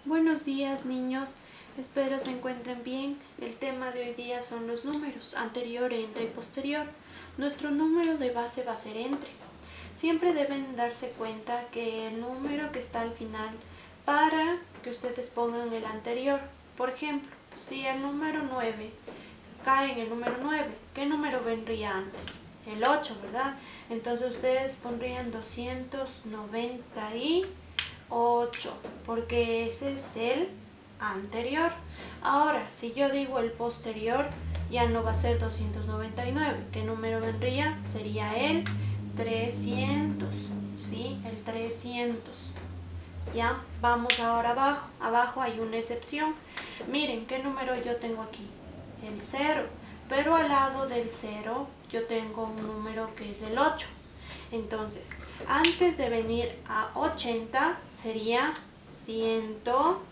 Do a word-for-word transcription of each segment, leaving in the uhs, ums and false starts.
Buenos días, niños, espero se encuentren bien. El tema de hoy día son los números, anterior, entre y posterior. Nuestro número de base va a ser entre. Siempre deben darse cuenta que el número que está al final, para que ustedes pongan el anterior. Por ejemplo, si el número nueve cae en el número nueve, ¿qué número vendría antes? El ocho, ¿verdad? Entonces ustedes pondrían doscientos noventa y ocho, porque ese es el anterior. Ahora, si yo digo el posterior, ya no va a ser doscientos noventa y nueve. ¿Qué número vendría? Sería el trescientos, ¿sí? El trescientos. Ya, vamos ahora abajo. Abajo hay una excepción. Miren, ¿qué número yo tengo aquí? El cero. Pero al lado del cero yo tengo un número que es el ocho. Entonces, antes de venir a ochenta sería ciento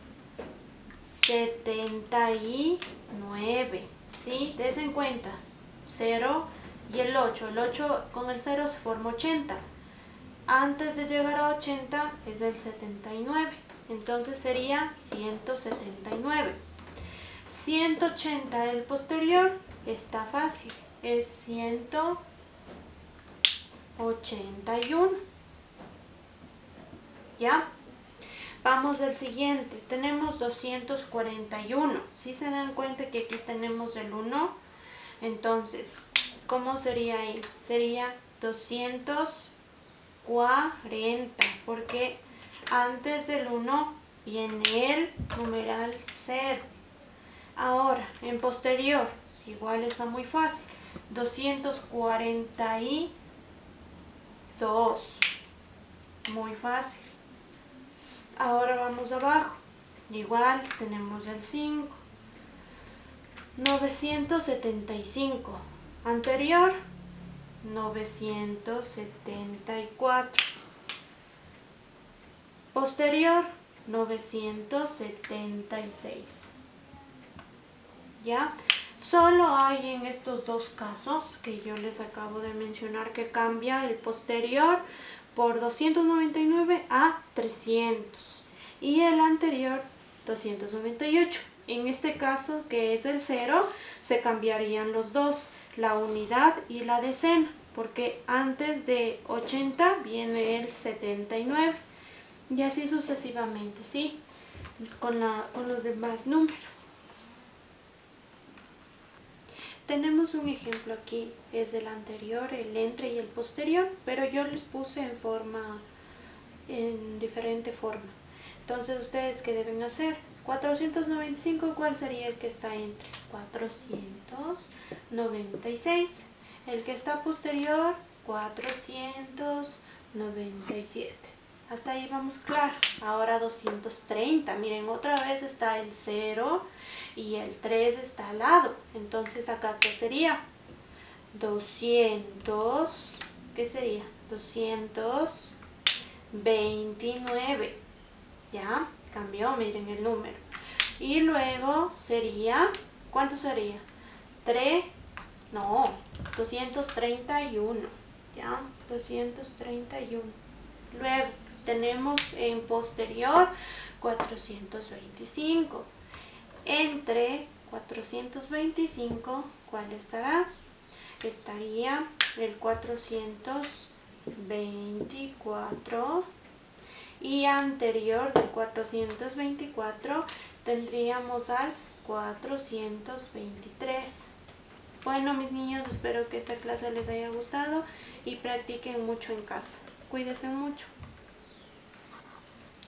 setenta y nueve. ¿Sí? Dense en cuenta. cero y el ocho. El ocho con el cero se forma ochenta. Antes de llegar a ochenta es el setenta y nueve. Entonces sería ciento setenta y nueve. ciento ochenta, el posterior, está fácil. Es ciento ochenta y uno. ¿Ya? Vamos al siguiente. Tenemos doscientos cuarenta y uno. Si se dan cuenta que aquí tenemos el uno, entonces, ¿cómo sería ahí? Sería doscientos cuarenta, porque antes del uno viene el numeral cero. Ahora, en posterior, igual está muy fácil. doscientos cuarenta y dos. Muy fácil. Ahora vamos abajo. Igual tenemos el cinco. novecientos setenta y cinco. Anterior, novecientos setenta y cuatro. Posterior, novecientos setenta y seis. ¿Ya? Solo hay en estos dos casos que yo les acabo de mencionar que cambia el posterior por doscientos noventa y nueve a trescientos y el anterior doscientos noventa y ocho. En este caso, que es el cero, se cambiarían los dos, la unidad y la decena, porque antes de ochenta viene el setenta y nueve y así sucesivamente, ¿sí? Con, la, con los demás números. Tenemos un ejemplo aquí, es el anterior, el entre y el posterior, pero yo les puse en forma, en diferente forma. Entonces, ¿ustedes qué deben hacer? cuatrocientos noventa y cinco, ¿cuál sería el que está entre? cuatrocientos noventa y seis. El que está posterior, cuatrocientos noventa y siete. Hasta ahí vamos claro. Ahora doscientos treinta. Miren, otra vez está el cero y el tres está al lado. Entonces, ¿acá qué sería? doscientos, ¿qué sería? doscientos veintinueve. ¿Ya? Cambió, miren el número. Y luego sería, ¿cuánto sería? tres, no, doscientos treinta y uno. ¿Ya? doscientos treinta y uno. Luego tenemos en posterior cuatrocientos veinticinco. Entre cuatrocientos veinticinco, ¿cuál estará? Estaría el cuatrocientos veinticuatro. Y anterior del cuatrocientos veinticuatro tendríamos al cuatrocientos veintitrés. Bueno, mis niños, espero que esta clase les haya gustado y practiquen mucho en casa. Cuídense mucho.